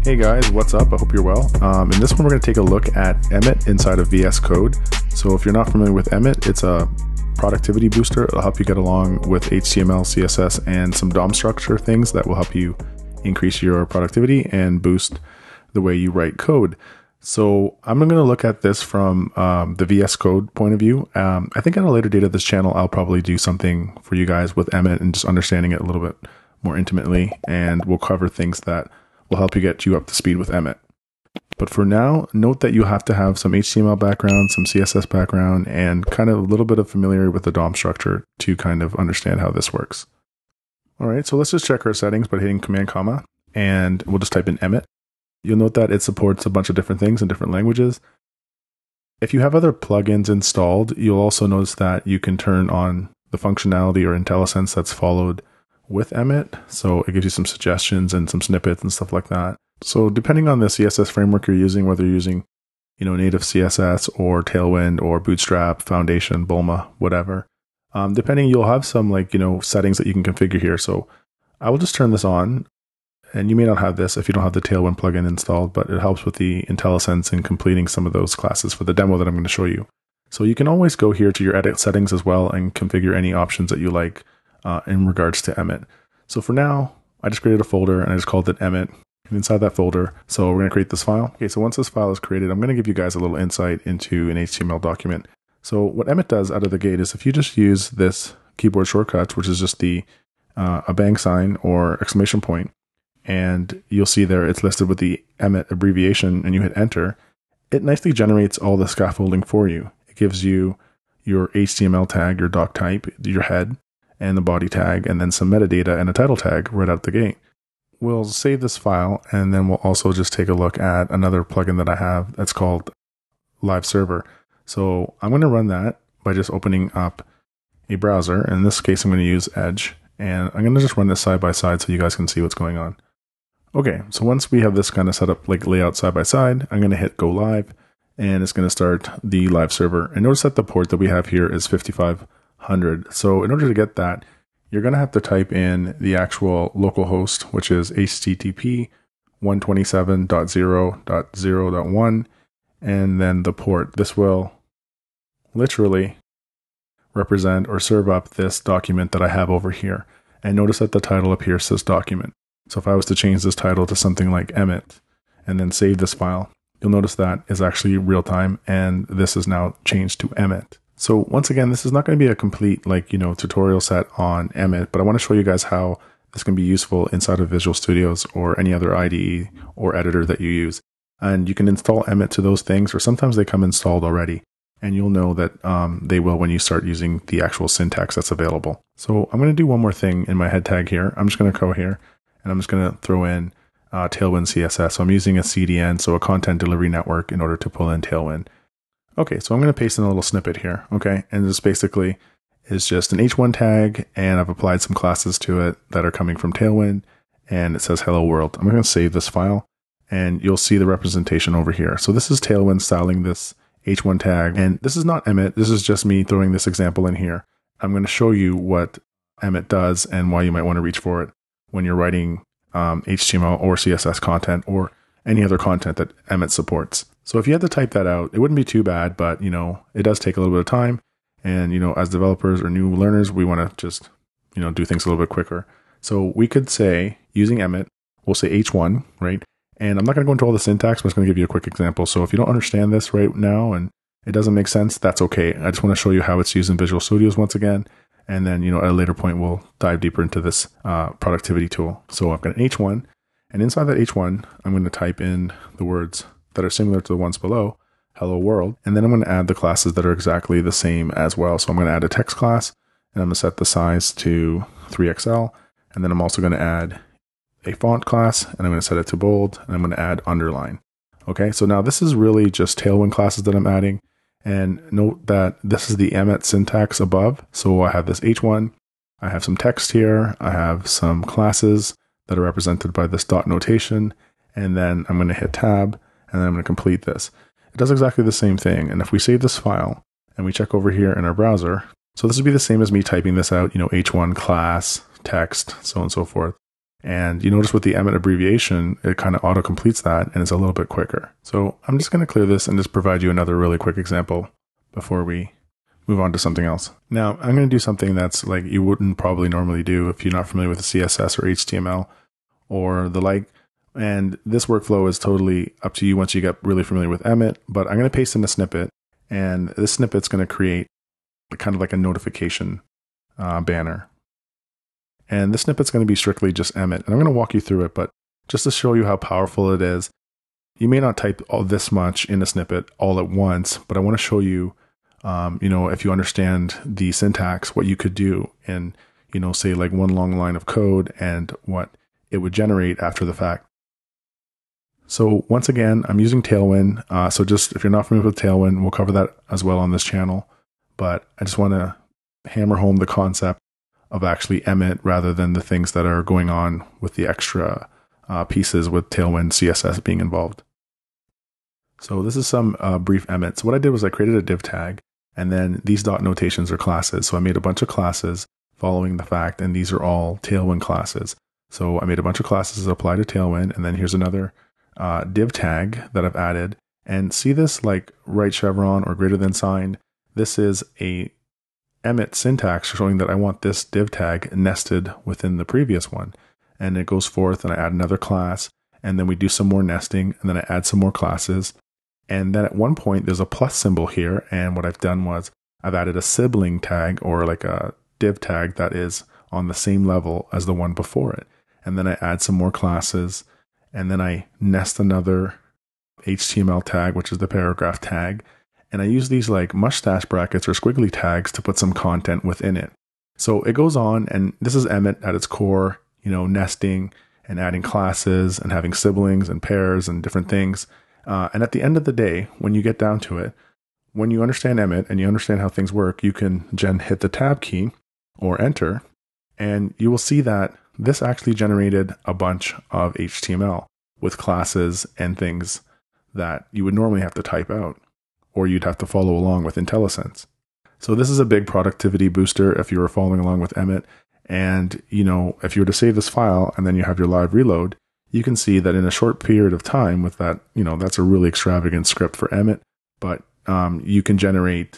Hey guys, what's up? I hope you're well. In this one, we're going to take a look at Emmet inside of VS Code. So if you're not familiar with Emmet, it's a productivity booster. It'll help you get along with HTML, CSS, and some DOM structure things that will help you increase your productivity and boost the way you write code. So I'm going to look at this from the VS Code point of view. I think at a later date of this channel, I'll probably do something for you guys with Emmet and just understanding it a little bit more intimately, and we'll cover things that will help you get you up to speed with Emmet. But for now, note that you have to have some HTML background, some CSS background, and kind of a little bit of familiarity with the DOM structure to kind of understand how this works. All right, so let's just check our settings by hitting Command comma, and we'll just type in Emmet. You'll note that it supports a bunch of different things in different languages. If you have other plugins installed, you'll also notice that you can turn on the functionality or IntelliSense that's followed with Emmet. So it gives you some suggestions and some snippets and stuff like that. So depending on the CSS framework you're using, whether you're using, native CSS or Tailwind or Bootstrap, Foundation, Bulma, whatever, depending, you'll have some settings that you can configure here. So I will just turn this on, and you may not have this if you don't have the Tailwind plugin installed, but it helps with the IntelliSense in completing some of those classes for the demo that I'm going to show you. So you can always go here to your edit settings as well and configure any options that you like in regards to Emmet. So for now, I just created a folder and I just called it Emmet. And inside that folder, so we're going to create this file. Okay, so once this file is created, I'm going to give you guys a little insight into an HTML document. So what Emmet does out of the gate is if you just use this keyboard shortcut, which is just the a bang sign or exclamation point, and you'll see there it's listed with the Emmet abbreviation, and you hit enter, it nicely generates all the scaffolding for you. It gives you your HTML tag, your doc type, your head, and the body tag, and then some metadata and a title tag right out the gate. We'll save this file, and then we'll also just take a look at another plugin that I have that's called Live Server. So I'm going to run that by just opening up a browser. In this case, I'm going to use Edge, and I'm going to just run this side by side so you guys can see what's going on. Okay, so once we have this kind of set up like layout side by side, I'm going to hit Go Live, and it's going to start the live server. And notice that the port that we have here is 5500. So in order to get that, you're going to have to type in the actual local host, which is http 127.0.0.1, and then the port. This will literally represent or serve up this document that I have over here. And notice that the title up here says document. So if I was to change this title to something like Emmet and then save this file, you'll notice that is actually real time, and this is now changed to Emmet. So once again, this is not going to be a complete tutorial set on Emmet, but I want to show you guys how this can be useful inside of Visual Studios or any other IDE or editor that you use. And you can install Emmet to those things, or sometimes they come installed already, and you'll know that they will when you start using the actual syntax that's available. So I'm going to do one more thing in my head tag here. I'm just going to go here, and I'm just going to throw in Tailwind CSS. So I'm using a CDN, so a content delivery network, in order to pull in Tailwind. Okay, so I'm going to paste in a little snippet here, okay? And this basically is just an H1 tag, and I've applied some classes to it that are coming from Tailwind, and it says hello world. I'm going to save this file, and you'll see the representation over here. So this is Tailwind styling this H1 tag, and this is not Emmet. This is just me throwing this example in here. I'm going to show you what Emmet does and why you might want to reach for it when you're writing HTML or CSS content or any other content that Emmet supports. So if you had to type that out, it wouldn't be too bad, but it does take a little bit of time. And as developers or new learners, we want to just do things a little bit quicker. So we could say, using Emmet, we'll say H1, right? And I'm not going to go into all the syntax, but I'm just going to give you a quick example. So if you don't understand this right now and it doesn't make sense, that's okay. I just want to show you how it's used in Visual Studios once again. And then, at a later point, we'll dive deeper into this productivity tool. So I've got an H1, and inside that H1, I'm going to type in the words that are similar to the ones below, hello world. And then I'm going to add the classes that are exactly the same as well. So I'm going to add a text class, and I'm going to set the size to 3XL. And then I'm also going to add a font class, and I'm going to set it to bold, and I'm going to add underline. Okay, so now this is really just Tailwind classes that I'm adding. And note that this is the Emmet syntax above. So I have this H1, I have some text here, I have some classes that are represented by this dot notation, and then I'm going to hit tab, and then I'm going to complete this. It does exactly the same thing. And if we save this file and we check over here in our browser, so this would be the same as me typing this out, H1 class, text, so on and so forth. And you notice with the Emmet abbreviation, it kind of auto completes that and it's a little bit quicker. So I'm just going to clear this and just provide you another really quick example before we move on to something else. Now I'm going to do something that's like you wouldn't probably normally do if you're not familiar with CSS or HTML or the like. And this workflow is totally up to you once you get really familiar with Emmet, but I'm going to paste in a snippet, and this snippet's going to create kind of like a notification banner. And this snippet's going to be strictly just Emmet. And I'm going to walk you through it, but just to show you how powerful it is, you may not type all this much in a snippet all at once, but I want to show you, if you understand the syntax, what you could do in, say like one long line of code and what it would generate after the fact. So once again, I'm using Tailwind. So just if you're not familiar with Tailwind, we'll cover that as well on this channel. But I just want to hammer home the concept of actually Emmet rather than the things that are going on with the extra pieces with Tailwind CSS being involved. So this is some brief Emmet. So what I did was I created a div tag, and then these dot notations are classes. So I made a bunch of classes following the fact, and these are all Tailwind classes. So I made a bunch of classes that apply to Tailwind, and then here's another div tag that I've added. And see this like right chevron or greater than sign? This is a Emmet syntax showing that I want this div tag nested within the previous one. And it goes forth and I add another class, and then we do some more nesting, and then I add some more classes. And then at one point there's a plus symbol here, and what I've done was I've added a sibling tag or like a div tag that is on the same level as the one before it. And then I add some more classes, and then I nest another HTML tag, which is the paragraph tag. And I use these like mustache brackets or squiggly tags to put some content within it. So it goes on, and this is Emmet at its core, nesting and adding classes and having siblings and pairs and different things. And at the end of the day, when you get down to it, when you understand Emmet and you understand how things work, you can hit the tab key or enter, and you will see that this actually generated a bunch of HTML with classes and things that you would normally have to type out, or you'd have to follow along with IntelliSense. So this is a big productivity booster if you were following along with Emmet. And, if you were to save this file and then you have your live reload, you can see that in a short period of time with that, that's a really extravagant script for Emmet, but you can generate,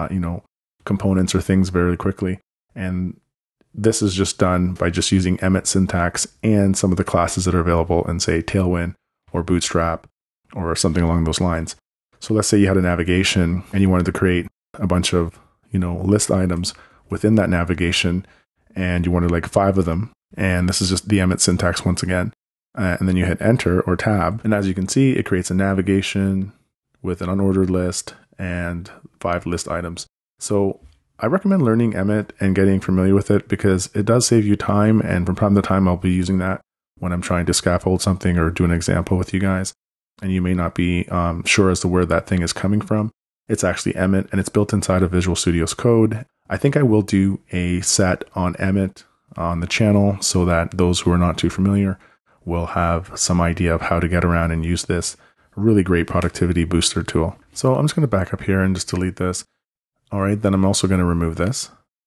components or things very quickly. And this is just done by just using Emmet syntax and some of the classes that are available in, say, Tailwind or Bootstrap or something along those lines. So let's say you had a navigation and you wanted to create a bunch of, list items within that navigation, and you wanted like 5 of them. And this is just the Emmet syntax once again. And then you hit enter or tab. And as you can see, it creates a navigation with an unordered list and 5 list items. So I recommend learning Emmet and getting familiar with it because it does save you time. And from time to time, I'll be using that when I'm trying to scaffold something or do an example with you guys. And you may not be sure as to where that thing is coming from. It's actually Emmet, and it's built inside of Visual Studio's code. I think I will do a set on Emmet on the channel so that those who are not too familiar will have some idea of how to get around and use this really great productivity booster tool. So I'm just going to back up here and just delete this. All right, then I'm also going to remove this.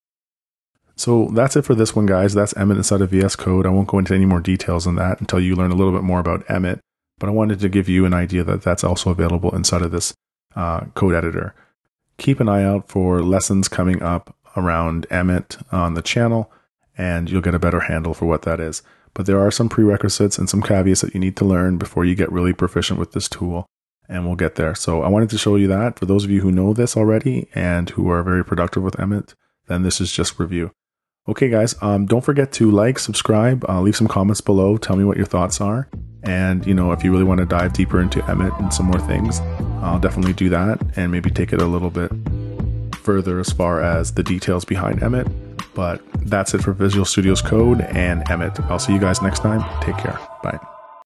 So that's it for this one, guys. That's Emmet inside of VS Code. I won't go into any more details on that until you learn a little bit more about Emmet. But I wanted to give you an idea that that's also available inside of this code editor. Keep an eye out for lessons coming up around Emmet on the channel, and you'll get a better handle for what that is. But there are some prerequisites and some caveats that you need to learn before you get really proficient with this tool, and we'll get there. So I wanted to show you that. For those of you who know this already and who are very productive with Emmet, then this is just review. Okay, guys, don't forget to like, subscribe, leave some comments below, tell me what your thoughts are. And, if you really want to dive deeper into Emmet and some more things, I'll definitely do that and maybe take it a little bit further as far as the details behind Emmet. But that's it for Visual Studio's code and Emmet. I'll see you guys next time. Take care. Bye.